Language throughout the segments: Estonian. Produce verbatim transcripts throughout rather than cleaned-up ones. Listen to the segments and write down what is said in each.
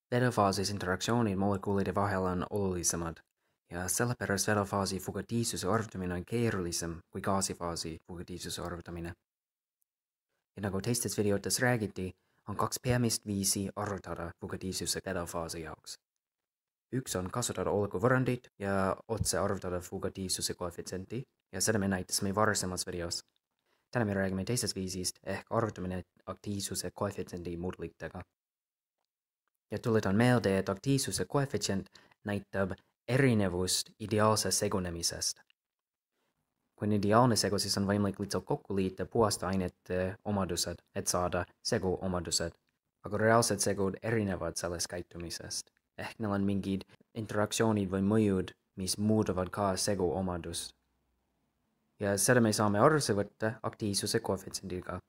Vedofaasis interaktsioonid molekuulide vahel on olulisemad ja sellepärast vedofaasi fugatiivsuse arvutamine on keerulisem kui gaasifaasi fugatiivsuse arvutamine. Ja nagu teistes videotes räägiti, on kaks peamist viisi arvutada fugatiivsuse vedofaasi jaoks. Üks on kasutada olekuvõrrandit ja otse arvutada fugatiivsuse koefitsienti ja seda me näitasime varasemas videos. Täna me räägime teisest viisist ehk arvutamine aktiivsuse koefitsiendi mudlitega. Ja tuletan meelde, et aktiivsuse koefitsient näitab erinevust ideaalse segunemisest. Kui on ideaalne segu, siis on võimalik lihtsalt kokku liita puhaste ainete omadused, et saada segu omadused. Aga reaalsed segud erinevad sellest käitumisest. Ehk neil on mingid interaktsioonid või mõjud, mis muudavad ka segu omadust. Ja seda me saame arvesse võtta aktiivsuse koefitsiendiga.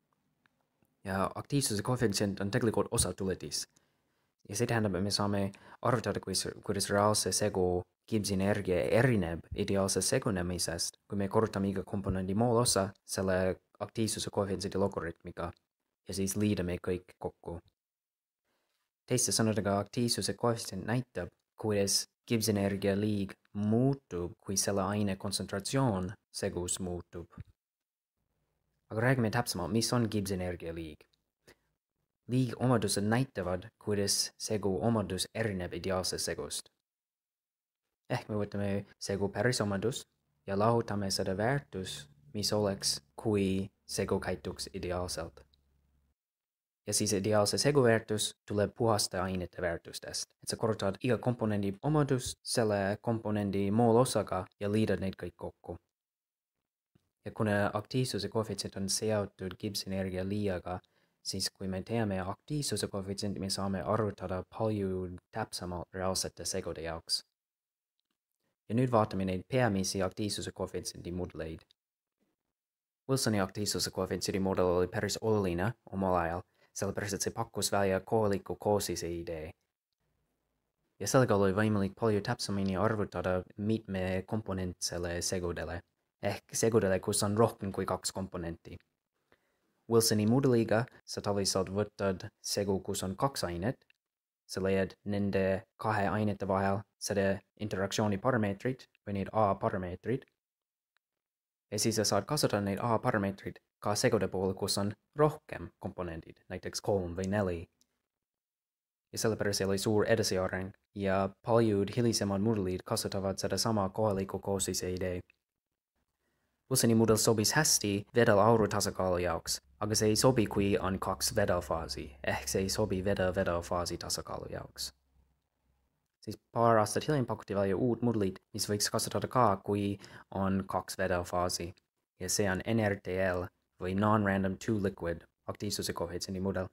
Ja aktiivsuse koefitsient on tegelikult osa tuletis. Ja see tähendab, et me saame arvutada, kuidas reaalse segu Gibbsi energia erineb ideaalsest segunemisest, kui me korrutame iga komponendi mool osa selle aktiivsuse koefitsiendi logaritmiga ja siis liidame kõik kokku. Teiste sõnadega aktiivsuse koefitsient näitab, kuidas Gibbsi energia liig muutub, kui selle aine kontsentratsioon segus muutub. Aga räägime täpsemalt, mis on Gibbsi energia liig. Liig omadused näitavad, kuidas segu omadus erineb ideaalsest segust. Ehk me võtame segu päris omadus ja lahutame seda väärtus, mis oleks, kui segu käituks ideaalselt. Ja siis ideaalse segu väärtus tuleb puhaste ainete väärtustest. Et sa korrutad iga komponendi omadust selle komponendi mool osaga ja liidad neid kõik kokku. Ja kuna aktiivsuse koefitsient on seotud Gibbsi energia liiaga, siis kui me teame aktiivsuse koefitsiendi, me saame arvutada palju täpsemalt reaalsete segude jaoks. Ja nüüd vaatame neid peamisi aktiivsuse koefitsiendi mudleid. Wilsoni aktiivsuse koefitsiendi mudel oli päris oluline omal ajal, sellepärast et see pakkus välja kohaliku koosise idee. Ja sellega oli võimalik palju täpsemini arvutada mitme komponentsele segudele, ehk segudele, kus on rohkem kui kaks komponenti. Wilsoni mudeliga sa tavaliselt võtad segu, kus on kaks ainet, sa leiad nende kahe ainete vahel seda interaktsiooni parameetrid või neid A-parameetrid ja siis sa saad kasutada neid A-parameetrid ka segude puhul, kus on rohkem komponendid, näiteks kolm või neli. Ja sellepärast see oli suur edasiareng ja paljud hilisemad mudelid kasutavad seda sama kohaliku koosise idee. Wilsoni mudel sobis hästi vedel-auru tasakaalu jaoks, aga see ei sobi, kui on kaks vedelfaasi, ehk see ei sobi vedel-vedelfaasi tasakaalu jaoks. Siis paar aastat hiljem pakuti välja uut mudelit, mis võiks kasutada ka, kui on kaks vedelfaasi, ja see on N R T L või non-random two-liquid aktiivsuse koefitsiendi mudel.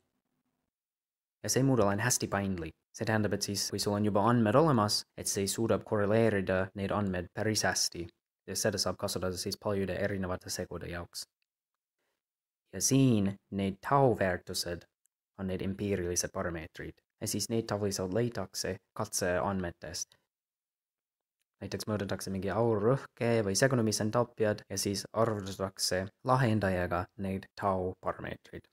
Ja see mudel on hästi paindlik. See tähendab, et siis, kui sul on juba andmed olemas, et see suudab korreleerida neid andmed päris hästi. Ja seda saab kasutada siis paljude erinevate segude jaoks. Ja siin need tau-väärtused on need empiirilised parameetrid. Ja siis neid tavaliselt leitakse katseandmetest. Näiteks mõõdetakse mingi aurõhke või segunemisentaalpiad ja siis arvutatakse lahendajaga neid tau-parameetrid.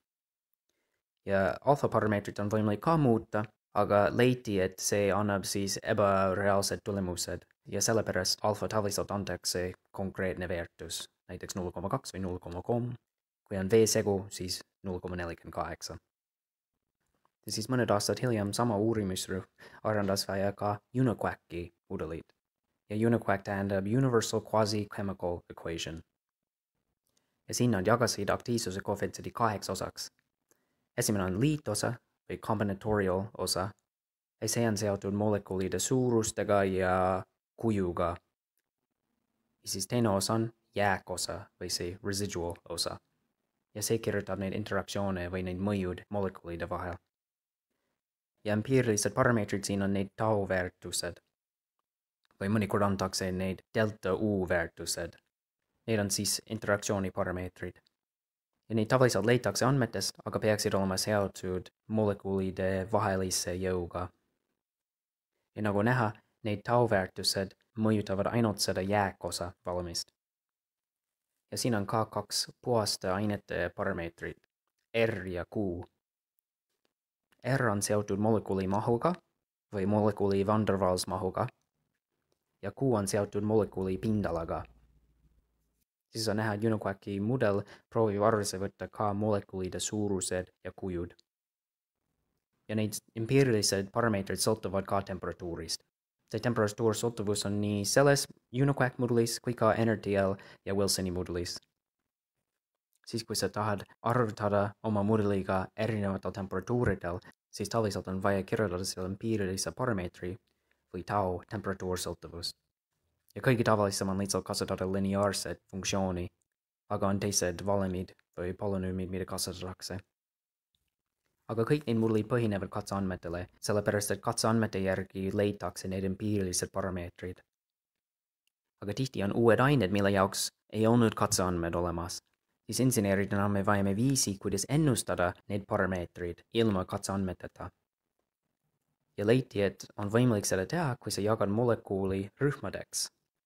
Ja alfa-parameetrid on võimalik ka muuta, aga leiti, et see annab siis ebareaalsed tulemused ja sellepärast alfa tavaliselt antakse konkreetne väärtus, näiteks null koma kaks või null koma kolm. Kui on V-segu, siis null koma nelikümmend kaheksa. Ja siis mõned aastad hiljem sama uurimisrühm arendas välja ka UNIQUAC-i mudelit. Ja UNIQUAC tähendab Universal Quasi-Chemical Equation. Ja siin nad jagasid aktiivsuse koefitsiendi kaheks osaks. Esimene on liitosa või combinatorial osa ja see on seotud molekuulide suurustega ja kujuga. Ja siis teine osa on jääkosa või see residual osa. Ja see kirjutab neid interaktsioone või neid mõjud molekuulide vahel. Ja empiirilised parameetrid siin on neid tau-väärtused. Või mõnikord antakse neid delta U-väärtused. Need on siis interaktsiooni parameetrid. Ja neid tavaliselt leitakse andmetest, aga peaksid olema seotud molekuulide vahelise jõuga. Ja nagu näha, neid tau-väärtused mõjutavad ainult seda jääkosa valmist. Ja siin on ka kaks puhaste ainete parameetrid, R ja Q. R on seotud molekuli mahuga või molekuli van der Waals mahuga ja Q on seotud molekuli pindalaga. Siis on näha, et UNIQUACi mudel proovib arvesse võtta ka molekulide suurused ja kujud. Ja neid empiirilised parameetrid sõltuvad ka temperatuurist. See temperatuur sõltuvus on nii selles UNIQUAC mudelis kui ka N R T L ja Wilsoni mudelis. Siis kui sa tahad arvutada oma mudeliga erinevatel temperatuuridel, siis tavaliselt on vaja kirjeldada selle empiirilise parameetri või tau temperatuursõltuvust. Ja kõige tavalisem on lihtsalt kasutada lineaarset funktsiooni, aga on teised valemid või polünöümid, mida kasutatakse. Aga kõik need mudelid põhinevad katseandmetele, sellepärast et katseandmete järgi leitakse need empiirilised parameetrid. Aga tihti on uued ained, mille jaoks ei olnud katseandmed olemas. Siis inseneeridena me vajame viisi, kuidas ennustada need parameetrid ilma katseandmeteta. Ja leiti, et on võimalik seda teha, kui sa jagad molekuli rühmadeks.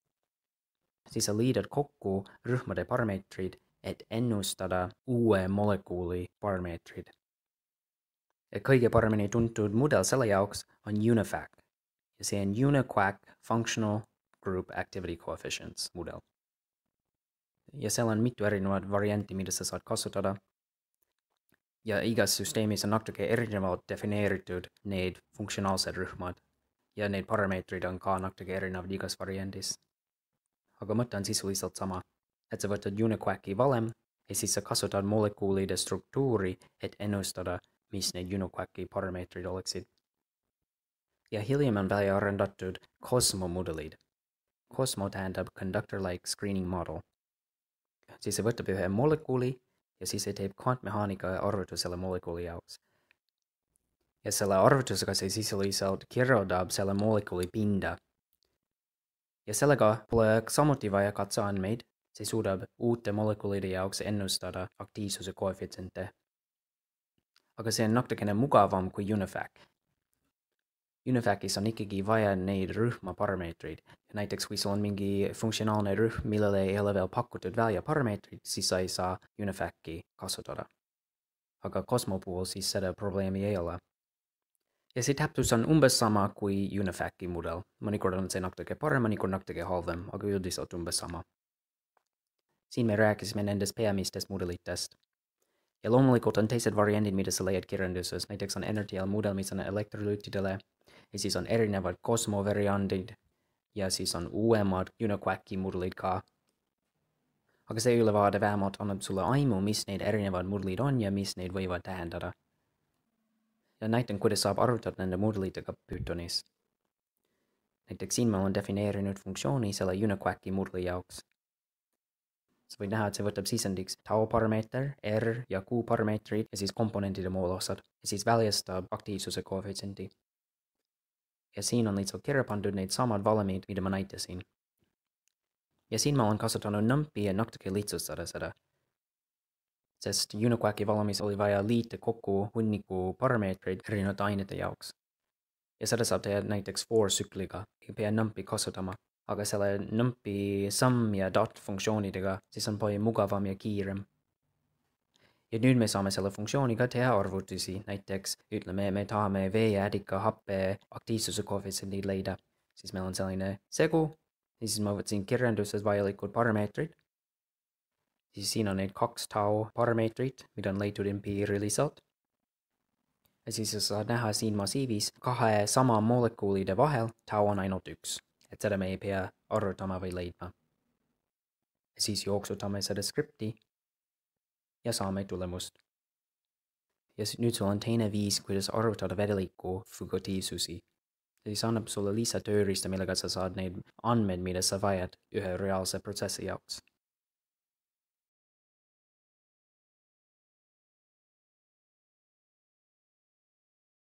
Siis sa liidad kokku rühmade parameetrid, et ennustada uue molekuli parameetrid. Ja kõige paremini tuntud mudel selle jaoks on UNIFAC. Ja see on UNIQUAC Functional Group Activity Coefficients mudel. Ja seal on mitu erinevat varianti, mida sa saad kasutada. Ja igas süsteemis on natuke erinevalt defineeritud need funktsionaalsed rühmad. Ja need parameetrid on ka natuke erinevad igas variandis. Aga mõte on sisuliselt sama, et sa võtad UNIQUACi valem ja siis sa kasutad molekulide struktuuri, et ennustada, mis need UNIQUACi parameetrid oleksid. Ja hiljem on välja arendatud COSMO mudelid. COSMO tähendab Conductor-like Screening Model. Siis see võtab ühe molekuli ja siis see teeb kvantmehaanika arvutus selle molekuli jaoks. Ja selle arvutusega see sisuliselt kirjeldab selle molekuli pinda. Ja sellega pole samuti vaja katseandmeid, see suudab uute molekulide jaoks ennustada aktiivsuse koefitsiente. Aga see on natukene mugavam kui UNIFAC. UNIFACis on ikkagi vaja neid rühma parameetreid. Näiteks kui sul on mingi funktsionaalne rühm, millele ei ole veel pakutud välja parameetrid, siis sa ei saa UNIFACi kasutada. Aga COSMO puhul siis seda probleemi ei ole. Ja see täpsus on umbes sama kui UNIFACi mudel. Mõnikord on see natuke parem, mõnikord natuke halvem, aga üldiselt umbes sama. Siin me rääkisime nendest peamistest mudelitest. Ja loomulikult on teised variandid, mida sa leiad kirjanduses. Näiteks on N R T L mudel, mis on elektrolüütidele. Ja siis on erinevad COSMO variandid. Ja siis on uuemad UNIQUACi mudelid ka. Aga see ülevaade vähemalt annab sulle aimu, mis need erinevad mudelid on ja mis neid võivad tähendada. Ja näitan, kuidas saab arvutada nende mudelitega Pythonis. Näiteks siin ma olen defineerinud funktsiooni selle UNIQUACi mudeli jaoks. Sa võid näha, et see võtab sisendiks tau parameeter, R ja Q parameetrid ja siis komponentide moolosad ja siis väljastab aktiivsuse koefitsienti. Ja siin on lihtsalt kirja pandud neid samad valemid, mida ma näitasin. Ja siin ma olen kasutanud NumPy ja natuke lihtsustada seda. Sest UNIQUACi valemis oli vaja liita kokku hunniku parameetrid erinevate ainete jaoks. Ja seda saab teha näiteks for tsükliga, ei pea NumPy kasutama. Aga selle NumPy sum ja dot funktsioonidega siis on palju mugavam ja kiirem. Ja nüüd me saame selle funktsiooniga teha arvutusi, näiteks ütleme, me tahame veejäädika happe aktiivsuse koefitsiendi leida. Siis meil on selline segu, ja siis ma võtsin kirjanduses vajalikud parameetrid. Siis siin on need kaks tau parameetrid, mida on leitud empiiriliselt. Ja siis sa saad näha siin massiivis kahe sama molekulide vahel tau on ainult üks. Et seda me ei pea arvutama või leidma. Ja siis jooksutame seda skripti ja saame tulemust. Ja nüüd sul on teine viis, kuidas arvutada vedeliku fugatiivsusi. Ja siis annab sulle lisa tööriista, millega sa saad neid andmed, mida sa vajad ühe reaalse protsessi jaoks.